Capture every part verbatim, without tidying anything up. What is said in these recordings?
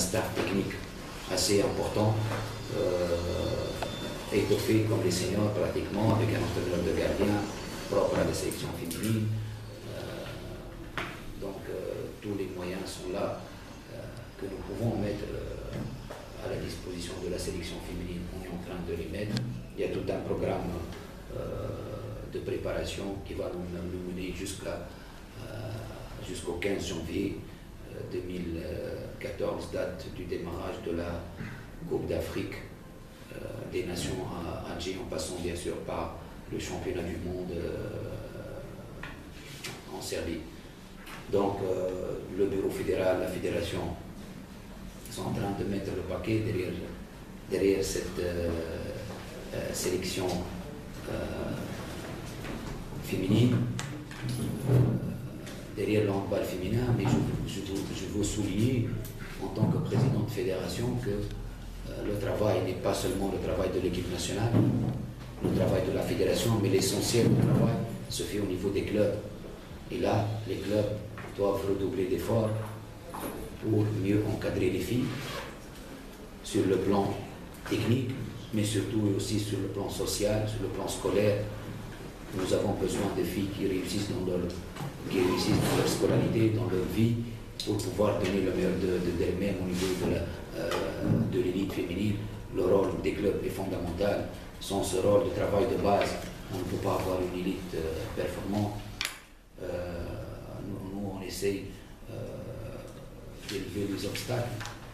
staff technique assez important, euh, étoffé comme les seniors pratiquement, avec un entraîneur de gardien propre à la sélection féminine. Euh, donc euh, tous les moyens sont là euh, que nous pouvons mettre euh, à la disposition de la sélection féminine. On est en train de les mettre. Il y a tout un programme euh, de préparation qui va nous, nous mener jusqu'à euh, jusqu'au quinze janvier deux mille quatorze, date du démarrage de la Coupe d'Afrique euh, des Nations à Alger, en passant bien sûr par le championnat du monde euh, en Serbie. Donc euh, le bureau fédéral, la fédération sont en train de mettre le paquet derrière, derrière cette euh, euh, sélection euh, féminine. Euh, derrière le handball féminin, mais je, je, veux, je veux souligner en tant que président de fédération que euh, le travail n'est pas seulement le travail de l'équipe nationale, le travail de la fédération, mais l'essentiel du travail se fait au niveau des clubs. Et là, les clubs doivent redoubler d'efforts pour mieux encadrer les filles sur le plan technique, mais surtout aussi sur le plan social, sur le plan scolaire. Nous avons besoin de filles qui réussissent dans leur, qui réussissent dans leur scolarité, dans leur vie, pour pouvoir donner le meilleur d'elles-mêmes de, de, au niveau de, la, euh, de l'élite féminine. Le rôle des clubs est fondamental. Sans ce rôle de travail de base, on ne peut pas avoir une élite euh, performante. Euh, nous, nous, on essaye euh, d'élever les obstacles,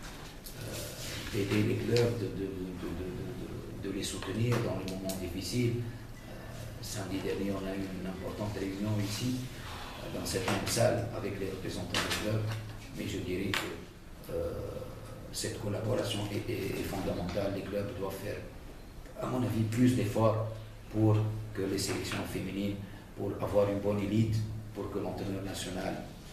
euh, d'aider les clubs, de, de, de, de, de, de les soutenir dans les moments difficiles. Samedi dernier, on a eu une importante réunion ici, dans cette même salle, avec les représentants des clubs. Mais je dirais que euh, cette collaboration est, est, est fondamentale. Les clubs doivent faire, à mon avis, plus d'efforts pour que les sélections féminines, pour avoir une bonne élite, pour que l'entraîneur national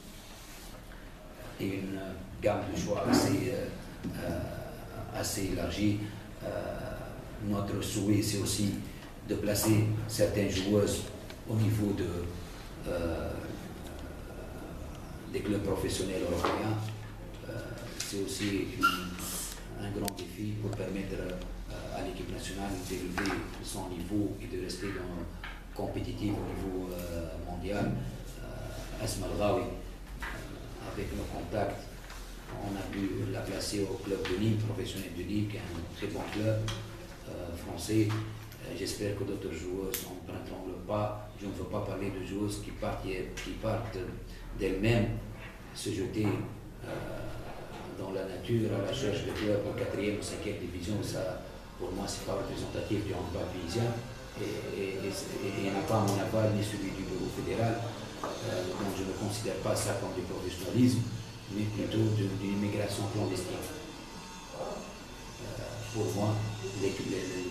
ait une gamme de choix assez, euh, euh, assez élargie. Euh, notre souhait, c'est aussi de placer certaines joueuses au niveau de, euh, des clubs professionnels européens. Euh, c'est aussi une, un grand défi pour permettre euh, à l'équipe nationale d'élever son niveau et de rester dans, compétitive au niveau euh, mondial. Euh, Asma El-Ghawi, euh, avec nos contacts, on a pu la placer au club de Nîmes, professionnel de Nîmes, qui est un très bon club euh, français. J'espère que d'autres joueuses emprunteront le pas. Je ne veux pas parler de joueuses qui partent, qui partent d'elles-mêmes se jeter euh, dans la nature à la recherche de clubs en quatrième ou cinquième division. Ça, pour moi, ce n'est pas représentatif du handball paysien. Et il n'y a pas mon aval ni celui du bureau fédéral. Euh, donc je ne considère pas ça comme du professionnalisme, mais plutôt d'une immigration clandestine. Euh, pour moi, les, les, les,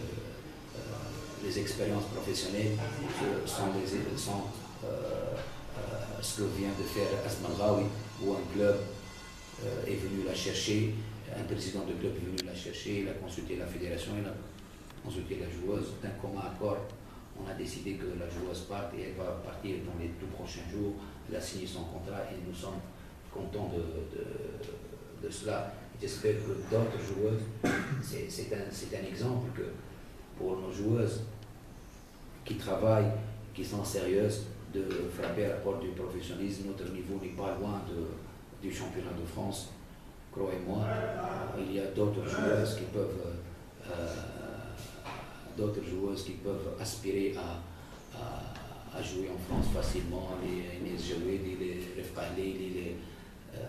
les expériences professionnelles sont, les, sont euh, euh, ce que vient de faire Asma El-Ghawi, où un club euh, est venu la chercher, un président de club est venu la chercher, il a consulté la fédération, il a consulté la joueuse. D'un commun accord, on a décidé que la joueuse parte et elle va partir dans les tout prochains jours. Elle a signé son contrat et nous sommes contents de, de, de cela. J'espère que d'autres joueuses, c'est un, un exemple que pour nos joueuses qui travaillent, qui sont sérieuses, de frapper à la porte du professionnalisme. Notre niveau n'est pas loin de, du championnat de France. Croyez-moi, il y a d'autres joueuses qui peuvent euh, d'autres joueuses qui peuvent aspirer à, à, à jouer en France facilement, les Inès Jawedi, les Ref Khalili, les euh,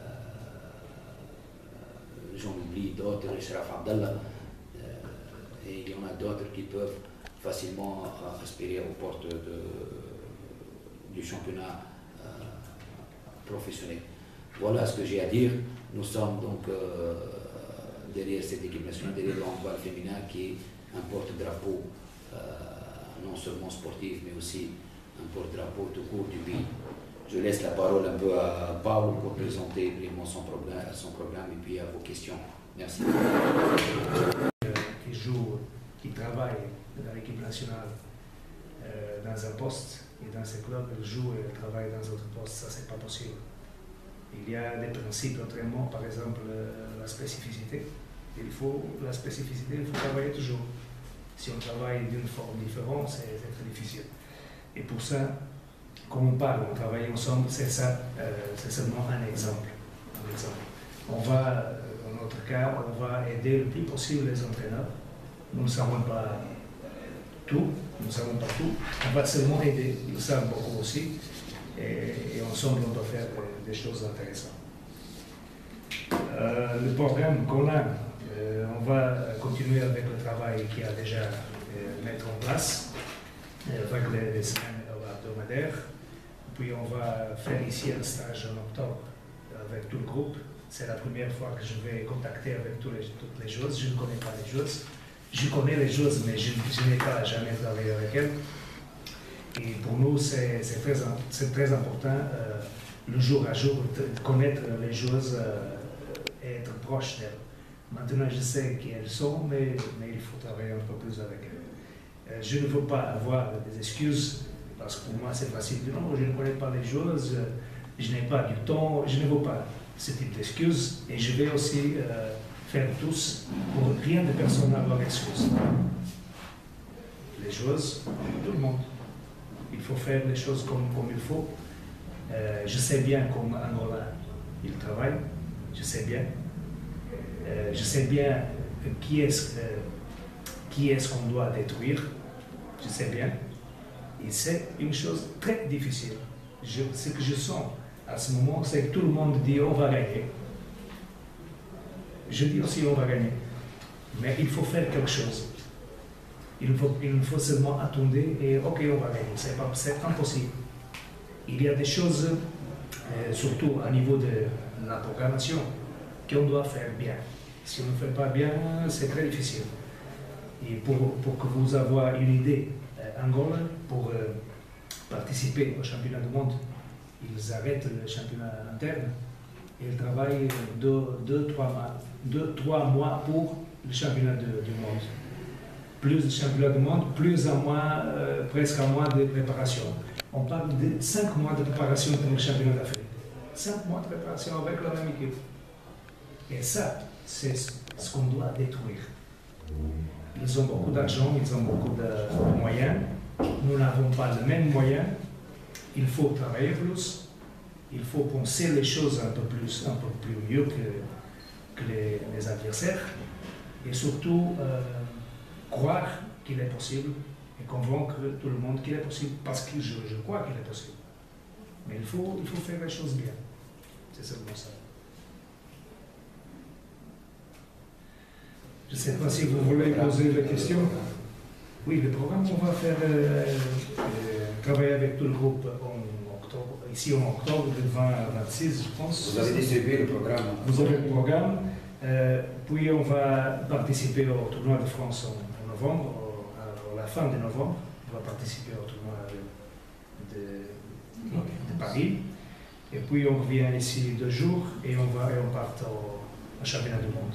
j'en oublie d'autres, les Sharaf Abdallah, euh, et il y en a d'autres qui peuvent facilement aspirer aux portes de, du championnat euh, professionnel. Voilà ce que j'ai à dire. Nous sommes donc euh, derrière cette équipe nationale, derrière le handball féminin qui est un porte-drapeau, euh, non seulement sportif, mais aussi un porte-drapeau tout court du pays. Je laisse la parole un peu à Paolo pour présenter brièvement son programme, son programme et puis à vos questions. Merci. Qui joue, qui travaille dans l'équipe nationale euh, dans un poste et dans ce club, elle joue et elle travaille dans un autre poste, ça c'est pas possible. Il y a des principes, autrement, par exemple, la spécificité. Il faut, la spécificité, il faut travailler toujours. Si on travaille d'une forme différente, c'est très difficile. Et pour ça, quand on parle, on travaille ensemble, c'est ça, euh, c'est seulement un exemple. un exemple. On va, dans notre cas, on va aider le plus possible les entraîneurs. Nous ne savons pas tout, nous ne savons pas tout. On va seulement aider, ils savent beaucoup aussi. Et, et ensemble, on doit faire des choses intéressantes. Euh, le programme qu'on a, euh, on va continuer avec le travail qui a déjà euh, mis en place, avec les, les semaines hebdomadaires. Puis on va faire ici un stage en octobre avec tout le groupe. C'est la première fois que je vais contacter avec tous les, toutes les choses. Je ne connais pas les choses. Je connais les choses, mais je, je n'ai pas jamais travaillé avec elles. Et pour nous, c'est très, très important, euh, le jour à jour, de connaître les choses euh, et être proche d'elles. Maintenant, je sais qui elles sont, mais, mais il faut travailler un peu plus avec elles. Euh, je ne veux pas avoir des excuses, parce que pour moi, c'est facile de dire non, je ne connais pas les choses, je n'ai pas du temps, je ne veux pas ce type d'excuses. Et je vais aussi euh, faire tous pour rien de personne avoir d'excuses. Les choses, tout le monde. Il faut faire les choses comme, comme il faut. Euh, je sais bien comme Angola, il travaille, je sais bien. Euh, je sais bien qui est-ce euh, qui est-ce qu'on doit détruire, je sais bien. Et c'est une chose très difficile. Je, ce que je sens à ce moment, c'est que tout le monde dit on va gagner. Je dis aussi on va gagner. Mais il faut faire quelque chose. Il faut, il faut seulement attendre et ok, on va gagner. C'est impossible. Il y a des choses, euh, surtout à niveau de la programmation, qu'on doit faire bien. Si on ne fait pas bien, c'est très difficile. Et pour, pour que vous ayez une idée, euh, Angola, pour euh, participer au championnat du monde, ils arrêtent le championnat interne et ils travaillent deux, deux, trois, mois, deux, trois mois pour le championnat de, du monde. Plus de championnat du monde, plus un mois, euh, presque un mois de préparation. On parle de cinq mois de préparation pour le championnat d'Afrique. Cinq mois de préparation avec la même équipe. Et ça, c'est ce qu'on doit détruire. Ils ont beaucoup d'argent, ils ont beaucoup de moyens. Nous n'avons pas les mêmes moyens. Il faut travailler plus. Il faut penser les choses un peu plus, un peu plus mieux que, que les, les adversaires. Et surtout, euh, croire qu'il est possible et convaincre tout le monde qu'il est possible, parce que je, je crois qu'il est possible. Mais il faut, il faut faire les choses bien. C'est seulement ça. Je ne sais pas si vous voulez poser des questions. Oui, le programme, on va faire euh, euh, travailler avec tout le groupe en octobre, ici en octobre, de vingt à vingt-six, je pense. Vous avez distribué le programme. Vous avez le programme. Euh, puis on va participer au tournoi de France en, en novembre, au, à, à la fin de novembre. On va participer au tournoi de, de, de Paris. Et puis on revient ici deux jours et on, va, et on part au, au championnat du monde.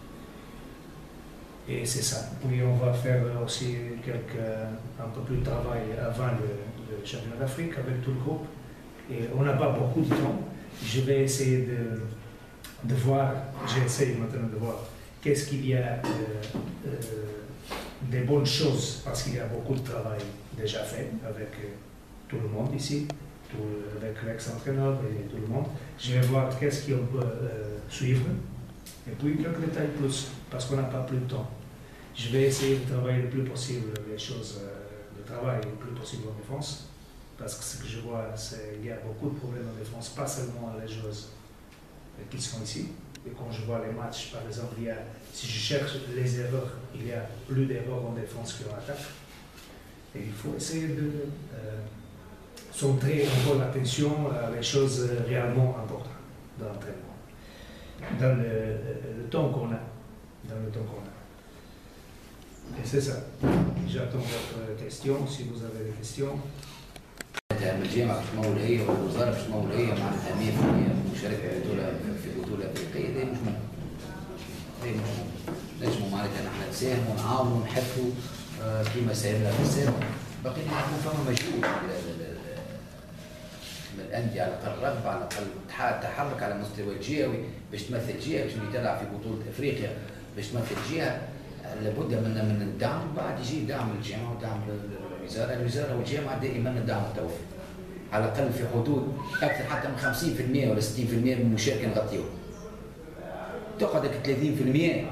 Et c'est ça. Puis on va faire aussi quelques, un peu plus de travail avant le, le championnat d'Afrique avec tout le groupe. Et on n'a pas beaucoup de temps. Je vais essayer de, de voir, j'essaie maintenant de voir qu'est-ce qu'il y a euh, euh, des bonnes choses, parce qu'il y a beaucoup de travail déjà fait avec euh, tout le monde ici, tout, avec l'ex-entraîneur et tout le monde. Je vais voir qu'est-ce qu'on peut euh, suivre. Et puis quelques détails plus, parce qu'on n'a pas plus de temps. Je vais essayer de travailler le plus possible les choses, euh, de travail le plus possible en défense, parce que ce que je vois, c'est qu'il y a beaucoup de problèmes en défense, pas seulement les joueuses qui sont ici. Et quand je vois les matchs, par exemple, il y a, si je cherche les erreurs, il y a plus d'erreurs en défense qu'en attaque. Et il faut essayer de euh, centrer encore l'attention à les choses réellement importantes dans l'entraînement, dans le, le temps qu'on a. Dans le temps qu'on a. Et c'est ça. J'attends votre question, si vous avez des questions. الجامعة مش مولية والوزارة مش مولية مع مية بالمية مشاركة في بطولة في بطولة أفريقية، ده مش ممكن. ده مش ممكن. لازم معناتها نحن نساهم ونعاونوا ونحثوا في مسائل الأقسام. باقي نكون فما مجهود الانديه على الاقل رغبه، على الاقل تحرك على مستوى الجهوي باش تمثل جهه، باش تلعب في بطوله افريقيا باش تمثل جهه، لابد من من الدعم. بعد يجي دعم الجامعه ودعم الوزاره، الوزاره والجامعه دائما الدعم متوفر على الاقل في حدود اكثر حتى من خمسين بالمئة ولا ستين بالمئة من المشاركه نغطيوه. تقعدك ثلاثين بالمئة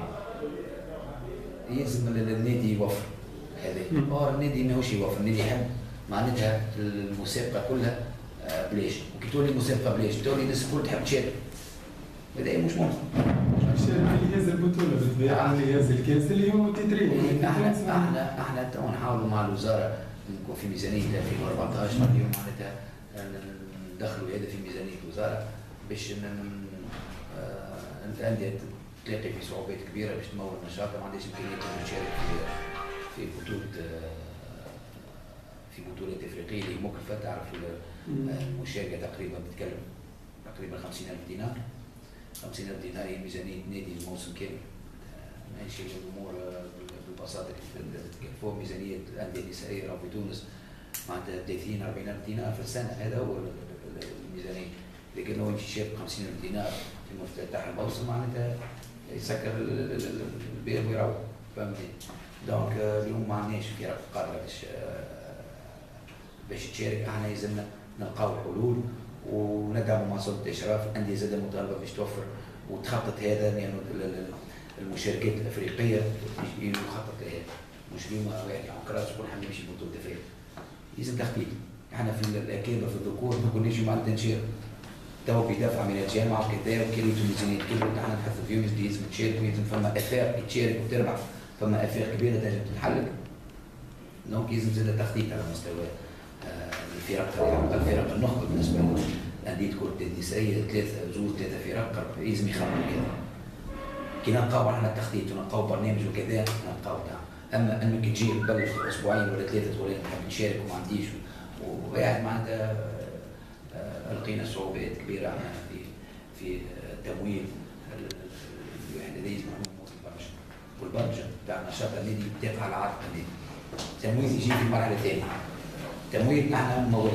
يلزم النادي يوفر هذا، اور النادي ماهوش يوفر، النادي يحب معناتها المسابقه كلها بلاش، وكي تولي المسابقه بلاش تولي الناس الكل تحب تشارك، هذا مش ممكن. الشارك اللي يهز البطوله بالطبيعه، اللي يهز الكاس اللي هو تيترين. احنا احنا احنا تو نحاولوا مع الوزاره نكون في ميزانيه ألفين وأربعطاش اليوم معناتها ندخلوا هذا في ميزانيه الوزاره باش الانديه تلاقي في صعوبات كبيره باش تمول نشاطها، ما عندهاش امكانيه تشارك في في بطوله في بطولات افريقيه اللي مكلفه. تعرف المشاركه تقريبا بتتكلم تقريبا خمسين ألف دينار، خمسين ألف دينار هي ميزانيه نادي الموسم كامل. ماشي الامور ببساطه فوق ميزانيه الانديه النسائيه راهو في تونس معناتها ثلاثين أربعين ألف دينار في السنه، هذا هو الميزانيه. لكن لو يمشي يشارك خمسين ألف دينار في مفتتح الموسم معناتها يسكر الباب ويروح، فهمتني؟ دونك اليوم ما عندناش فرق قادره باش باش تشارك. احنا يلزمنا نلقاو حلول وندعموا مع سلطه الاشراف، الانديه زاده مطالبه باش توفر وتخطط هذا، لانه يعني المشاركات الافريقيه يخطط لها، مش اليوم واحد يعمل كراس يقول احنا نمشي بطوله افريقيا، لازم تخطيط. احنا في الاكابر في الذكور ما كناش معناتها نشارك، تو بيدافع من الجامعه وكذا وكريتوا ميزانيه كبيره، احنا نحثوا فيهم لازم تشاركوا، لازم فما افاق تشارك وتربح، فما افاق كبيره تنجم تتحلل. دونك لازم زاد تخطيط على مستوى الفرق، الفرق النخبه بالنسبه لانديه كره النسائيه، ثلاثه زوج ثلاثه فرق لازم يخرجوا كذا. كي نلقاو احنا التخطيط ونلقاو برنامج وكذا نلقاو دعم. اما انك تجي تبلش اسبوعين ولا ثلاثه تقول نحب نشارك وما عنديش وقاعد معناتها لقينا صعوبات كبيره احنا في في تمويل الوحده دي اسمها البرمجه، والبرمجه تاع نشاط النادي تقع على عاتق النادي. التمويل يجي في المرحله الثانيه. تمويل احنا ممول.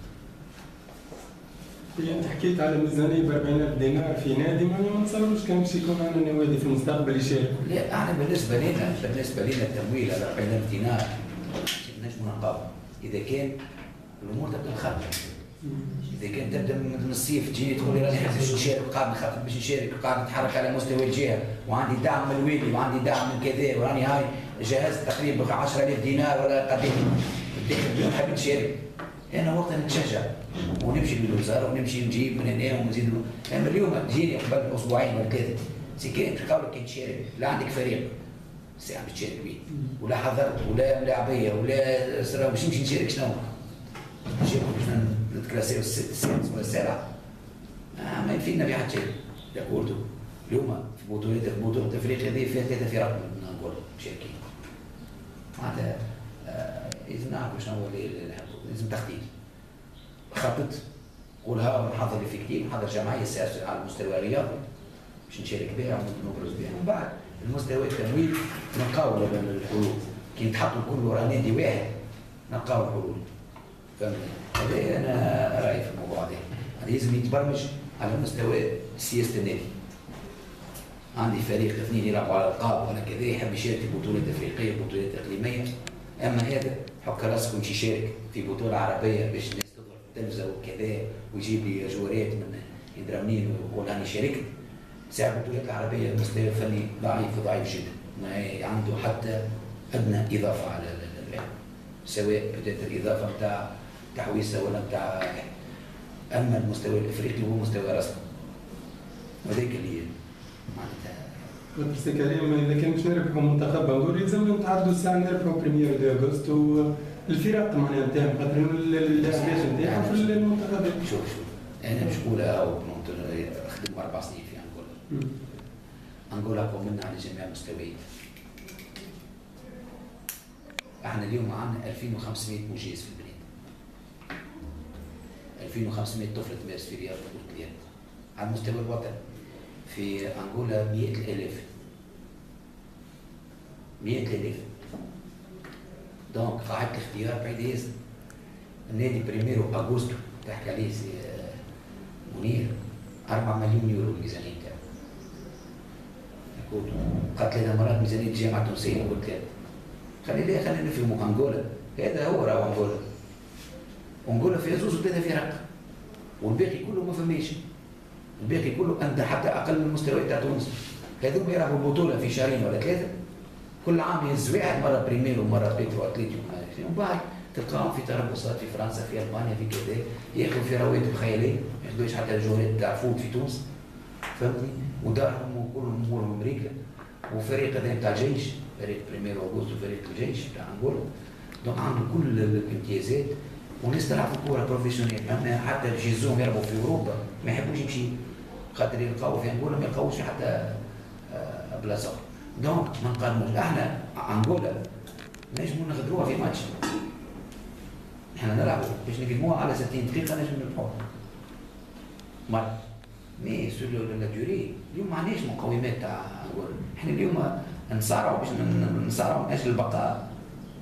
انت حكيت على ميزانيه ب أربعين ألف دينار في نادي، ما نتصوروش كان باش يكون عندنا نوادي في المستقبل يشاركوا. لا احنا بالنسبه لنا بالنسبه لنا التمويل على أربعين ألف دينار نجموا نقاوم اذا كان الامور تبدا تخرج. اذا كان تبدا من الصيف تجيني تقول لي راني حاب باش نشارك، قاعد نخطط باش نشارك، قاعد نتحرك على مستوى الجهه وعندي دعم من الوالي وعندي دعم من كذا وراني هاي جهزت تقريبا عشرة آلاف دينار ولا قديم بدي حاب نشارك، انا وقتها نتشجع ونمشي للوزاره ونمشي نجيب من هنا ونزيد. اما اليوم تجيني قبل اسبوعين ولا ثلاثه سي كان تلقاو لك كي تشارك لا عندك فريق ساعه باش تشارك به ولا حضرت ولا لاعبيه ولا سرا باش نمشي نشارك شنو؟ نشارك باش نتكلاسيو السادس ولا السابع. آه ما يفيدنا في حد شيء. داكوردو اليوم في بطوله في بطوله افريقيا هذه فيها ثلاثه فرق من انغولا مشاركين. معناتها لازم نعرفوا شنو هو اللي لازم تخطيط. خطط قولها نحضر افكتيف، نحضر جمعيه سياسيه على المستوى الرياضي باش نشارك بها ونبرز بها، ومن بعد المستوى التمويل نلقاو الحلول. كي نتحطوا كل ورا نادي واحد نلقاو الحلول. فهمتني؟ هذا انا رايي في الموضوع هذا. لازم يتبرمج على مستوى سياسه النادي. عندي فريق اثنين يلعبوا على القاب ولا كذا يحب يشارك في بطولات افريقيه بطولات اقليميه، اما هذا حك راسك وامشي شارك في بطوله عربيه باش الناس تظهر في التلفزه وكذا ويجيب لي جوارات من يدرمنين ويقول انا شاركت. ساعه البطولات العربيه المستوى الفني ضعيف ضعيف جدا، ما عنده حتى ادنى اضافه على اللعب، سواء بدات الاضافه نتاع تحويسه ولا نتاع. اما المستوى الافريقي هو مستوى رسمي، وذاك اللي معناتها سي كريم اذا كان باش نربحوا منتخب بنغول يلزمنا نتعدوا الساعه نربحوا بريمير دو اغسطس والفرق معناها نتاعهم خاطر اللاعبين نتاعهم في المنتخبات. شوف شوف انا مش نقولها نخدم اربع سنين في انغولا. انغولا قومنا على جميع المستويات. احنا اليوم عندنا ألفين وخمسمائة مجاز في البلاد. ألفين وخمسمائة طفل تمارس في رياضه كره اليد على المستوى الوطني. في انغولا مئة الآلاف مئة الآلاف. دونك قاعدة الاختيار بعيدة ياسر. النادي بريميرو اغوستو تحكي عليه سي منير أربعة مليون يورو الميزانية تاعو. يقول قالت ثلاث مرات ميزانية الجامعة التونسية، قلت ثلاثة. خلي ليه خلينا نفهموا أنغولا، هذا هو راهو أنغولا. أنغولا فيها زوز وثلاثة فرق. والباقي كله ما فماش. الباقي كله أنت حتى أقل من المستوى تاع تونس. هذوما يلعبوا البطولة في شهرين ولا ثلاثة. كل عام يهز واحد مرة بريمير ومرة بيترو أتليتيكو، ومن بعد تلقاهم في تربصات في فرنسا في ألمانيا في كذا، ياخذوا في رواتب خيالية، ما ياخذوش حتى الجوهرات تاع فوت في تونس. فهمتني؟ ودارهم وكلهم امورهم امريكا. وفريق هذا نتاع الجيش، فريق بريمير اوغوست وفريق الجيش تاع انغولا. دونك عنده كل الامتيازات وناس تلعب في الكورة بروفيسيونيل، اما حتى جيزوهم يلعبوا في اوروبا ما يحبوش يمشي خاطر يلقاو في انغولا ما يلقاوش حتى بلاصه. دونك ما نقارنوش، احنا انغولا نجموا نغدروها في ماتش. احنا نلعبوا باش نقدموها على ستين دقيقة نجم نربحوها. مرة. مي سور لا ديوري اليوم ما عندناش مقومات تاع انغولا، احنا اليوم نصارعوا باش نصارعوا من اجل البقاء.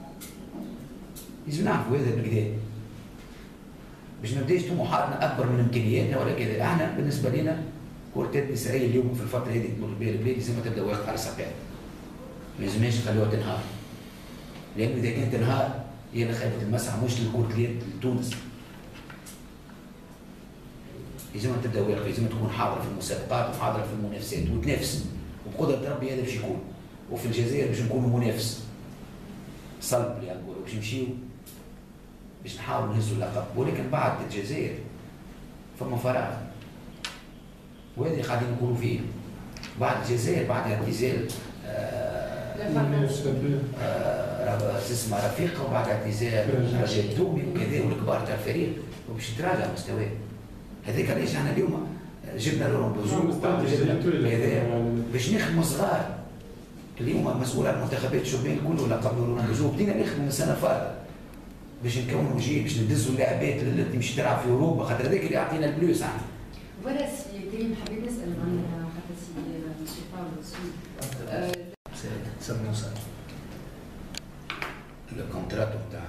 لازم نعرفوا هذا بالكدا. باش ما نبداش طموحاتنا اكبر من امكانياتنا ولا كذا، احنا بالنسبة لنا كرة النسائية اليوم في الفترة هذه تمر بها البلاد لازم تبدا واقفة على ساقيها. ما لازمناش نخلوها تنهار. لأنه إذا كانت تنهار هي اللي خيبت المسعى مش لكرة اليد لتونس. لازم تبدا واقفة، لازم تكون حاضرة في المسابقات وحاضرة في المنافسات وتنافس، وبقدرة ربي هذا باش يكون. وفي الجزائر باش نكونوا منافس. صلب اللي نقولوا باش نمشيو باش نحاولوا نهزوا اللقب، ولكن بعد الجزائر فما فراغ. وهذه قاعدين نقولوا فيه. بعد الجزائر بعد اعتزال اسمها رفيقه وبعد اعتزال رجاء الدومي وكذا والكبار تاع الفريق وباش يتراجع مستواه. هذاك علاش احنا اليوم جبنا لورون بوزو باش نخدموا صغار. اليوم مسؤول عن المنتخبات الشبان كله لقب لورون بوزو، بدينا نخدموا من السنه الفاتت باش نكونوا جيل باش ندزوا اللاعبات اللي تمشي تلعب في اوروبا، خاطر هذاك اللي يعطينا البلوس احنا. فوالا سي كريم حبيت نسال عن حتى سي سي باولو سموه سنة. الكونتراتو تاع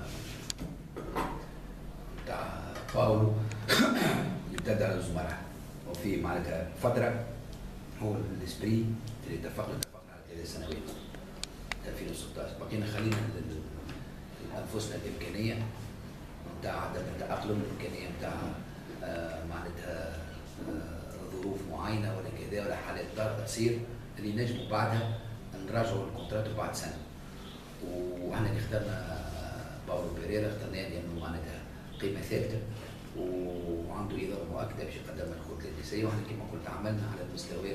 تاع باولو يمتد على زوج مراحل، وفي معناتها فترة هو الاسبري اللي اتفقنا اتفقنا على ثلاث سنوات ألفين وستة عشر، بقينا خلينا لأنفسنا الإمكانية نتاع عدم التأقلم، الإمكانية نتاع آه معناتها آه ظروف معينة ولا كذا ولا حالات طارئة تصير اللي نجموا بعدها نراجعوا الكونترات بعد سنة. واحنا اللي اخترنا باولو بيريرا اخترناه لأنه معناتها قيمة ثابتة وعنده إضافة مؤكدة باش يقدم الكرة النسائية، واحنا كما قلت عملنا على المستوى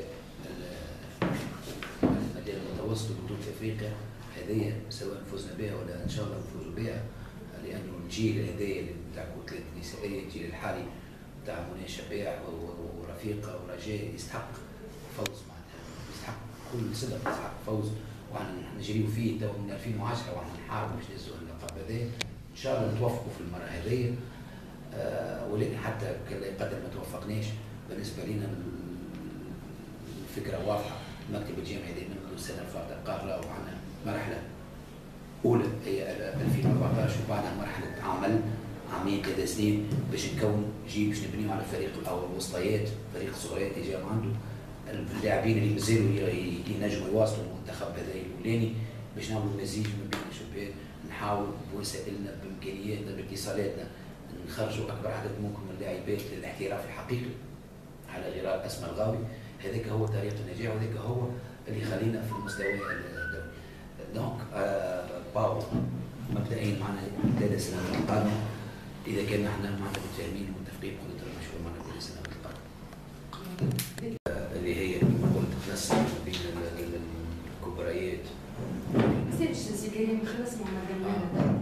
المجال المتوسط وبطولة أفريقيا هذه سواء فزنا بها ولا إن شاء الله نفوزوا بها، لأنه الجيل هذايا نتاع الكرة النسائية الجيل الحالي نتاع منى شباح ورفيقة ورجاء يستحق فوز، معناتها يستحق كل صدق يستحق فوز، واحنا نجريو فيه تو من ألفين وعشرة واحنا نحاربوا باش نهزوا اللقب هذا، ان شاء الله نتوفقوا في المره هذه. آه ولكن حتى قدر ما توفقناش بالنسبه لنا الفكره واضحه. المكتب الجامعي دائما منذ السنه الفاتحه قال له عندنا مرحله اولى هي ألفين وأربعطاش وبعدها مرحله عمل عامين ثلاث سنين باش نكون جيل باش نبنيو على الفريق الاول الوسطيات، فريق الصغيرات اللي جاو عنده اللاعبين اللي مازالوا ينجموا يواصلوا المنتخب هذا الاولاني باش نعملوا مزيج ما بين الشباب، نحاول بوسائلنا بامكانياتنا باتصالاتنا نخرجوا اكبر عدد ممكن من اللاعبات للاحتراف الحقيقي على غرار اسماء الغاوي. هذاك هو طريق النجاح وهذاك هو اللي يخلينا في المستوى الدولي. دونك آه باو مبدئيا معنا ثلاث سنوات القادمه اذا كان احنا معنا متفاهمين ومتفقين قدره المشروع معنا ثلاث سنوات القادمه اللي هي كما قلت تنسق بين الكبريات. سيدي سي كريم خلص معنا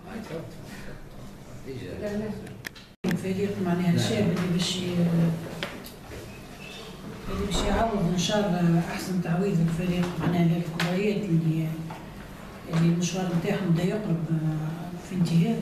فريق معناها الشاب اللي باش اللي باش يعوض ان شاء الله احسن تعويض الفريق معناها للكبريات اللي اللي المشوار نتاعهم بدا يقرب في انتهائه،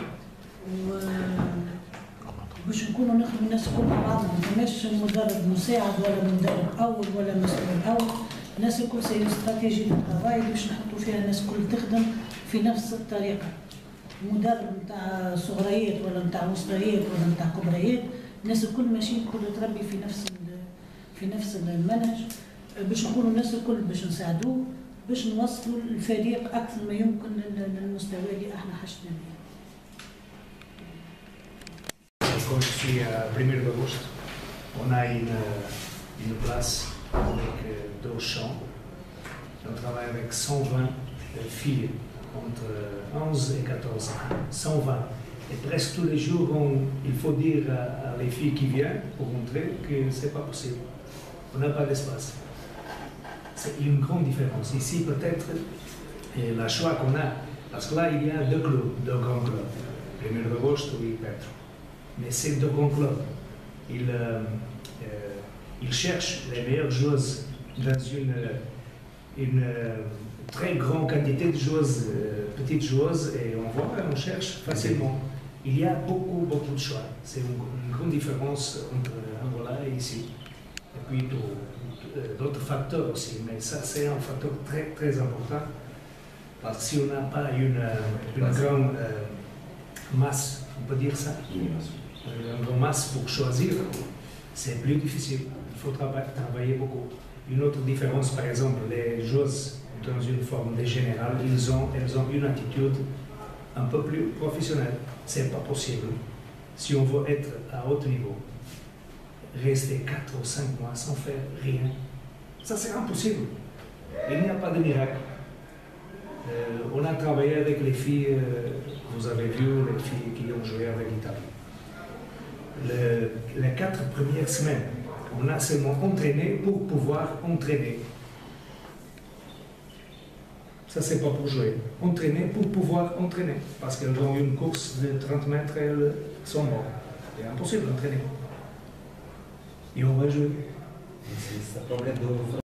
باش نكونوا نخدموا الناس الكل مع بعضنا، ما كناش مدرب مساعد ولا مدرب اول ولا مسؤول اول، الناس الكل سي استراتيجيه القضايا اللي باش نحطوا فيها الناس الكل تخدم في نفس الطريقه. مدرب نتاع صغريات ولا نتاع وسطيات ولا نتاع كبريات، الناس الكل ماشيين الكل تربي في نفس في نفس المنهج، باش نكونوا الناس الكل باش نساعدوه باش نوصلوا الفريق اكثر ما يمكن للمستوى اللي احنا حشنا به. Comme je suis à premier d'août, on a une, une place avec deux champs. On travaille avec cent vingt filles entre onze et quatorze ans. cent vingt. Et presque tous les jours, on, il faut dire à, à les filles qui viennent pour montrer que ce n'est pas possible. On n'a pas d'espace. C'est une grande différence. Ici, peut-être, la choix qu'on a, parce que là, il y a deux clubs, deux grands clubs, Premier d'août et Petro. Mais ces deux grands clubs, ils, euh, euh, ils cherchent les meilleures joueuses dans une, une euh, très grande quantité de joueuses, euh, petites joueuses, et on voit, on cherche facilement. Il y a beaucoup, beaucoup de choix. C'est une, une grande différence entre Angola et ici. Et puis d'autres facteurs aussi, mais ça c'est un facteur très, très important. Parce que si on n'a pas une, une grande euh, masse, on peut dire ça, une grande masse pour choisir, c'est plus difficile. Il faut trava travailler beaucoup. Une autre différence, par exemple, les joueuses dans une forme de générale, ils ont, elles ont une attitude un peu plus professionnelle. C'est pas possible. Si on veut être à haut niveau, rester quatre ou cinq mois sans faire rien, ça c'est impossible. Il n'y a pas de miracle. Euh, on a travaillé avec les filles, euh, vous avez vu les filles qui ont joué avec l'Italie. Le, les quatre premières semaines, on a seulement entraîné pour pouvoir entraîner. Ça, c'est pas pour jouer. Entraîner pour pouvoir entraîner. Parce qu'elles ont une course de trente mètres, elles sont mortes. C'est impossible d'entraîner. Et on va jouer. C'est un problème de